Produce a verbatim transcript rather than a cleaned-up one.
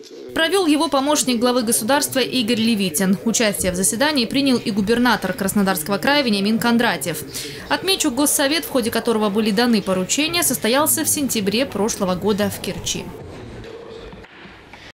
Провел его помощник главы государства Игорь Левитин. Участие в заседании принял и губернатор Краснодарского края Вениамин Кондратьев. Отмечу, Госсовет, в ходе которого были даны поручения, состоялся в сентябре прошлого года в Керчи.